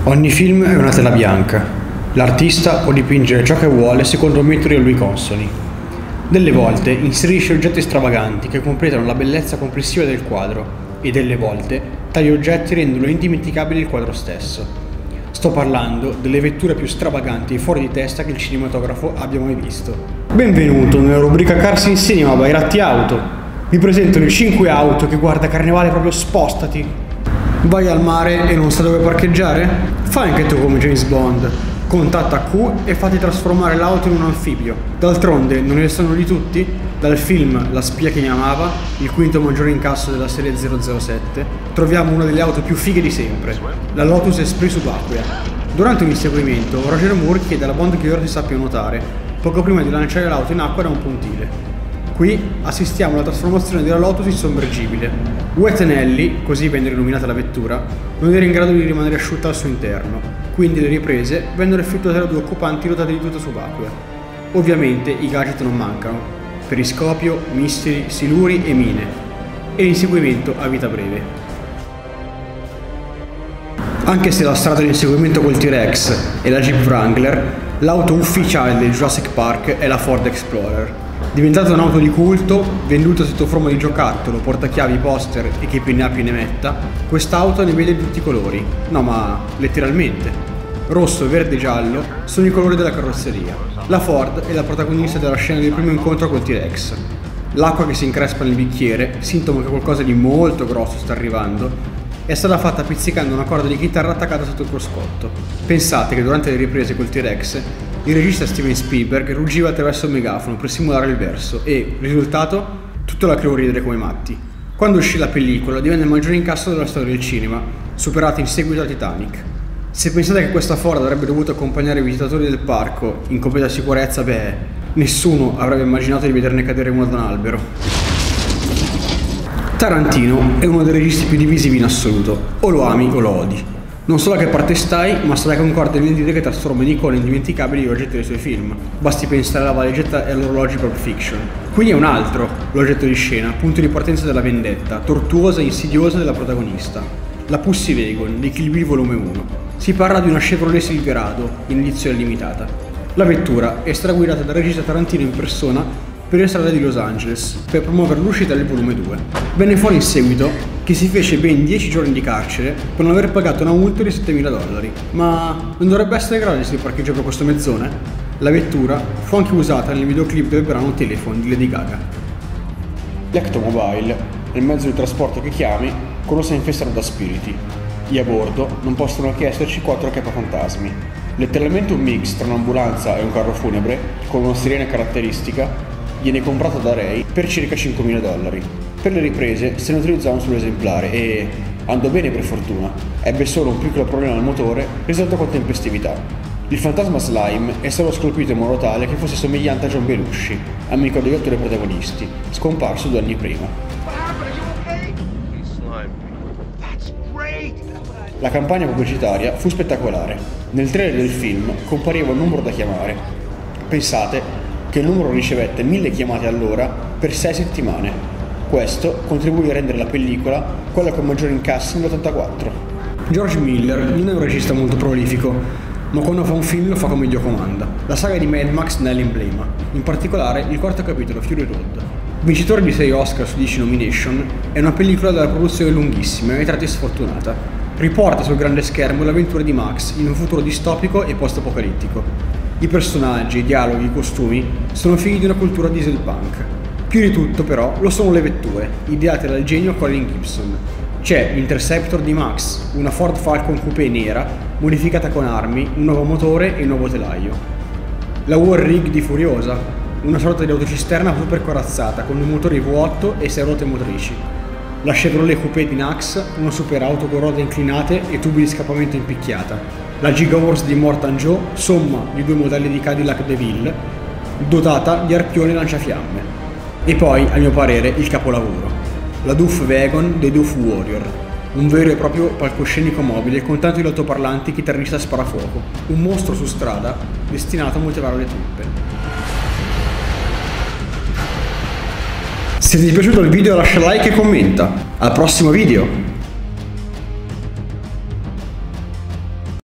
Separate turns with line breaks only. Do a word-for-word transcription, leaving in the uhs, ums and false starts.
Ogni film è una tela bianca. L'artista può dipingere ciò che vuole secondo metodi a lui consoni. Delle volte inserisce oggetti stravaganti che completano la bellezza complessiva del quadro e delle volte tali oggetti rendono indimenticabile il quadro stesso. Sto parlando delle vetture più stravaganti e fuori di testa che il cinematografo abbia mai visto. Benvenuto nella rubrica Cars in Cinema by Ratti Auto. Vi presento le cinque auto che, guarda carnevale, proprio spostati. Vai al mare e non sa dove parcheggiare? Fai anche tu come James Bond. Contatta Q e fatti trasformare l'auto in un anfibio. D'altronde non ne sono di tutti? Dal film La spia che mi amava, il quinto maggiore incasso della serie zero zero sette, troviamo una delle auto più fighe di sempre, la Lotus Esprit subacquea. Durante un inseguimento, Roger Moore chiede alla Bond che ora si sappia nuotare, poco prima di lanciare l'auto in acqua da un pontile. Qui assistiamo alla trasformazione della Lotus in sommergibile. Wet and Ellie, così venne rinominata la vettura, non era in grado di rimanere asciutta al suo interno, quindi le riprese vennero effettuate da due occupanti dotati di tuta subacquea. Ovviamente i gadget non mancano: periscopio, missili, siluri e mine, e l'inseguimento a vita breve. Anche se la strada dell'inseguimento col T-Rex è la Jeep Wrangler, l'auto ufficiale del Jurassic Park è la Ford Explorer. Diventata un'auto di culto, venduta sotto forma di giocattolo, portachiavi, poster e chi più ne ha più ne metta, quest'auto ne vede di tutti i colori. No, ma letteralmente. Rosso, verde e giallo sono i colori della carrozzeria. La Ford è la protagonista della scena del primo incontro col T-Rex. L'acqua che si increspa nel bicchiere, sintomo che qualcosa di molto grosso sta arrivando, è stata fatta pizzicando una corda di chitarra attaccata sotto il cruscotto. Pensate che durante le riprese col T-Rex il regista Steven Spielberg ruggiva attraverso il megafono per simulare il verso e, risultato, tutta la crew ridere come matti. Quando uscì la pellicola divenne il maggiore incasso della storia del cinema, superata in seguito a Titanic. Se pensate che questa Ford avrebbe dovuto accompagnare i visitatori del parco in completa sicurezza, beh, nessuno avrebbe immaginato di vederne cadere uno da un albero. Tarantino è uno dei registi più divisivi in assoluto, o lo ami o lo odi. Non so da che parte stai, ma sarai concorde nel dire che trasforma in icone indimenticabili gli oggetti dei suoi film. Basti pensare alla valigetta e all'orologio Pulp Fiction. Qui è un altro l'oggetto di scena, punto di partenza della vendetta, tortuosa e insidiosa della protagonista. La Pussy Wagon di Kill Bill volume uno. Si parla di una Chevrolet Silverado, in edizione limitata. La vettura è stata guidata dal regista Tarantino in persona per le strade di Los Angeles, per promuovere l'uscita del volume due. Venne fuori in seguito che si fece ben dieci giorni di carcere per non aver pagato una multa di settemila dollari. Ma non dovrebbe essere gratis il parcheggio per questo mezzone? La vettura fu anche usata nel videoclip del brano Telephone di Lady Gaga. L'Ectomobile è il mezzo di trasporto che chiami quando sei infestato da spiriti. E a bordo non possono che esserci quattro capafantasmi. Letteralmente un mix tra un'ambulanza e un carro funebre, con una sirena caratteristica, viene comprato da Ray per circa cinquemila dollari. Per le riprese se ne utilizza un solo esemplare e, andò bene per fortuna, ebbe solo un piccolo problema al motore risolto con tempestività. Il fantasma Slime è stato scolpito in modo tale che fosse somigliante a John Belushi, amico degli attori protagonisti, scomparso due anni prima. La campagna pubblicitaria fu spettacolare. Nel trailer del film compariva un numero da chiamare. Pensate che il numero ricevette mille chiamate all'ora per sei settimane. Questo contribuì a rendere la pellicola quella con maggiore incassi nell'ottantaquattro. George Miller non è un regista molto prolifico, ma quando fa un film lo fa come Dio comanda. La saga di Mad Max ne è l'emblema, in particolare il quarto capitolo, Fury Road. Vincitore di sei Oscar su dieci nomination, è una pellicola dalla produzione lunghissima e ai tratti sfortunata. Riporta sul grande schermo le avventure di Max in un futuro distopico e post-apocalittico. I personaggi, i dialoghi, i costumi sono figli di una cultura dieselpunk. Più di tutto però lo sono le vetture, ideate dal genio Colin Gibson. C'è l'Interceptor di Max, una Ford Falcon Coupé nera, modificata con armi, un nuovo motore e un nuovo telaio. La War Rig di Furiosa, una sorta di autocisterna super corazzata con due motori V otto e sei ruote motrici. La Chevrolet Coupé di Nax, una super auto con ruote inclinate e tubi di scappamento in picchiata. La Gigawars di Morton Joe, somma di due modelli di Cadillac DeVille, dotata di arpione lanciafiamme. E poi, a mio parere, il capolavoro, la Duff Wagon dei Duff Warrior, un vero e proprio palcoscenico mobile con tanti altoparlanti, chitarrista sparafuoco, un mostro su strada destinato a motivare le truppe. Se ti è piaciuto il video lascia like e commenta. Al prossimo video!